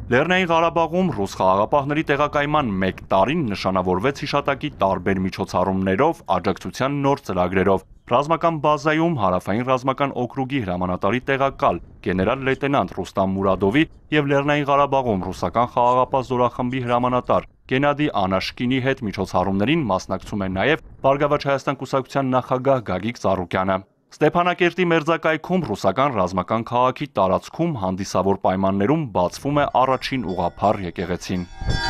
Լեռնային Ղարաբաղում ռուս խաղաղապահների տեղակայման 1 տարին նշանավորվեց հիշատակի տարբեր միջոցառումներով, աջակցության նոր ծրագրերով։ Ռազմական բազայում հարավային ռազմական օկրուգի հրամանատարի տեղակալ գեներալ լեյտենանտ Ռուստամ Մուրադովի և Լեռնային Ղարաբաղում ռուսական խաղաղապահ զորախմբի հրամանատար Գենադի Անաշկինի հետ միջոցառումներին մասնակցում է նաև Բարգավաճ Հայաստան կուսակցության նախագահ Գագիկ Ծառուկյանը։ Ստեփանակերտի մերձակայքում ռուսական ռազմական քաղաքի տարածքում հանդիսավոր պայմաններում բացվում է առաջին ուղղափառ եկեղեցին։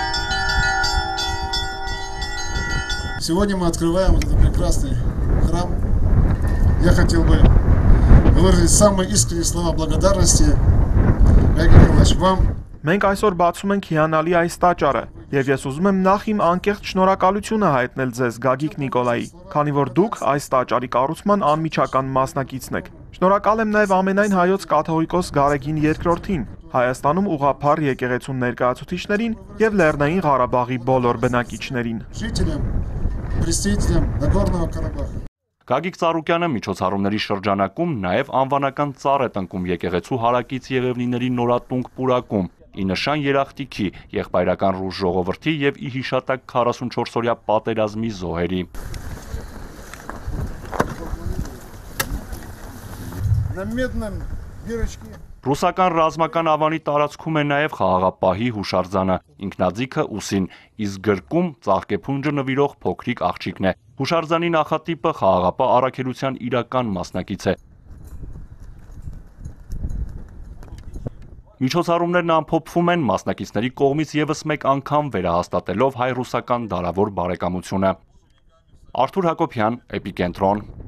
Сегодня мы открываем этот прекрасный храм. Я хотел бы выразить самые искренние слова благодарности, Георгий Николаевич, вам. Մենք այսօր բացում ենք հիանալի այս տաճարը, եւ ես ուզում եմ նախ իմ անկեղծ շնորհակալությունը հայտնել ձեզ Գագիկ Նիկոլայի, քանի որ դուք այս տաճարի կառուցման անմիջական մասնակիցն եք։ Շնորհակալ եմ նաև ամենայն հայոց կաթողիկոս Գարեգին II-ին, Հայաստանում ուղղափառ եկեղեցու ներկայացուցիչներին եւ Լեռնային Ղարաբաղի բոլոր բնակիչներին։ Գագիկ Ծառուկյանը միջոցառումների շրջանակում նաև անվանական ծառ է տնկում եկեղեցու հարակից եղևնիների նորատունկ պուրակում, ի նշան երախտիքի, եղբայրական ռուս ժողովրդի եւ ի հիշատակ 44-օրյա պատերազմի զոհերի։ Ռուսական ռազմական ավանի տարածքում է նաև խաղաղապահի հուշարձանը, ինքնաձիգը ուսին, իսկ գրկում ծաղկեփունջը նվիրող փոքրիկ աղջիկն է։ Հուշարձանի նախատիպը խաղաղապահ առաքելության իրական մասնակից է։ Միջոցառումներն ամփոփվում են մասնակիցների կողմից եւս մեկ անգամ վերահաստատելով հայ-ռուսական դարավոր բարեկամությունը։ Արթուր Հակոբյան, Էպիկենտրոն։